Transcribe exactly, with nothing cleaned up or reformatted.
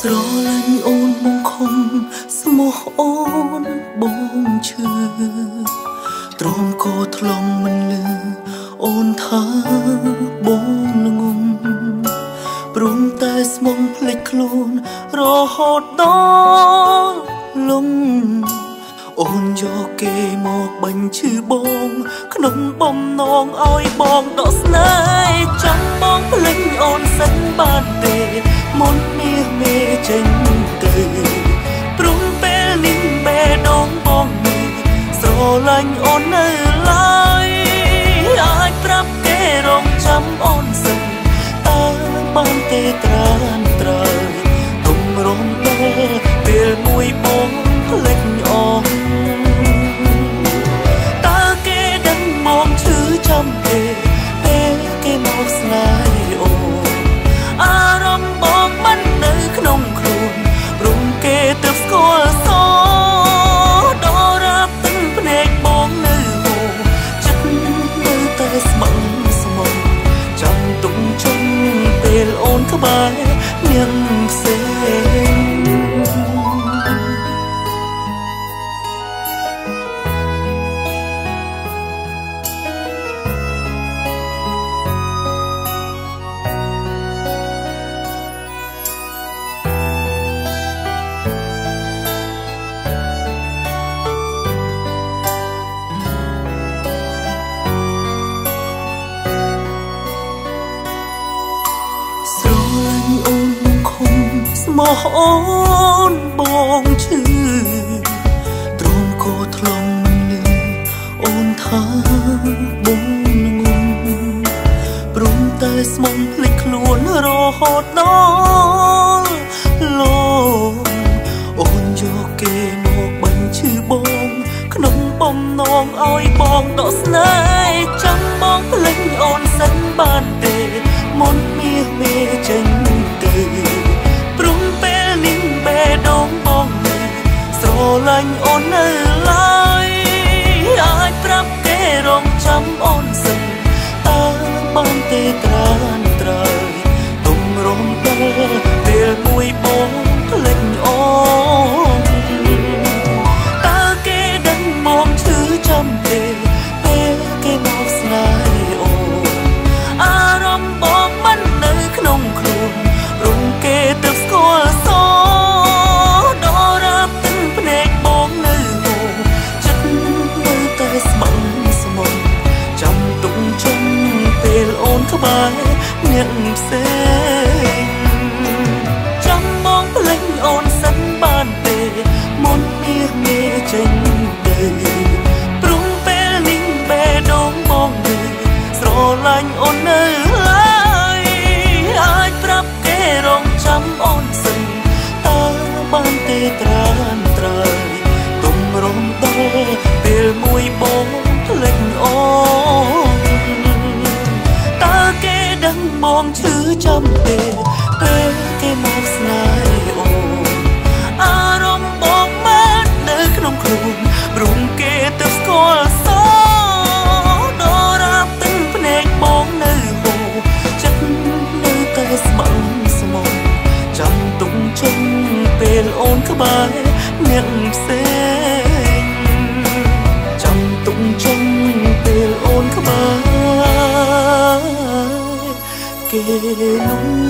ស្រឡាញ់អូនមកខំស្មោះអូនបងឈឺទ្រាំក៏ថ្លង់មិនលឺអូនថាបងល្ងងព្រមតែស្មងភ្លេចខ្លួនរហូតដល់លំអូនយកគេមកបាញ់ឈឺបងក្នុងបំណងឲ្យបងដកស្នេហ៍ចង់បងភ្លេចអូនសិនបានទេមុនមាសមេចេញទៅព្រមពេលនេះបេះដូងបងនេះស្រឡាញ់អូននៅឡើយអាចប្រាប់គេរងចាំអូនសិនតើបានទេត្រានត្រើយទុំរំតែពេលមួយបងភ្លេចអូនតើគេដឹងមកឈឺចាំទេពេលគេមកស្នេហ៍អូនអារម្មណ៍បងមិននៅក្នុងខ្លួនព្រមគេទើបស្គាល់សដល់រាប់ទឹកភ្នែកបងនៅហូរចិត្តនៅតែស្មឹងស្មងចាំទុំជុំពេលអូនក្បែរនាងផ្សេងមកអូនបងឈឺទ្រាំក៏ថ្លង់មិនលឺអូនថាបងងងព្រមតែស្មងភ្លេចខ្លួនរហូតដល់លងអូនយកគេមកបាញ់ឈឺបងក្នុងបំណងឲ្យបងដកស្នេហ៍ចង់បងភ្លេចអូនសិនបានទេមុនមាសមេចេញទៅស្រឡាញ់អូននៅឡើយអាចប្រាប់គេរងចាំអូនសិនតើបានទេត្រានត្រើយទុំរំតែពេលមួយបងភ្លេចអូនតើគេដឹងមកឈឺចាំទេពេលគេមកស្នេហ៍អូនអារម្មណ៍បងមិននៅក្នុងខ្លួនរំគេទើបស្គាល់សអូនក្បែរអ្នកផ្សេងចាំមកភ្លេចអូនសិនបានទេមុនមាសមេចេញទៅព្រមពេលនេះបេះដូងបងនេះស្រឡាញ់អូននៅឡើយអាចប្រាប់គេរងចាំអូនសិនតើបានទេត្រានត្រើយទុំរំតែពេលមួយបងភ្លេចអូនមកឈឺចាំទេពេលគេមកស្នេហ៍អូនអារម្មណ៍បងមិននៅក្នុងខ្លួនព្រមគេទើបស្គាល់សដល់រាប់ទឹកភ្នែកបងនៅហូរចិត្តនៅតែស្មឹងស្មងចាំទុំជុំពេលអូនក្បែរអ្នកផ្សេងចាំទុំជុំពេលអូនក្បែរគេនោះ